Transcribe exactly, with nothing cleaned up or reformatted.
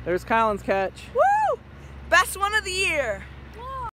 There's Kylan's catch. Woo! Best one of the year.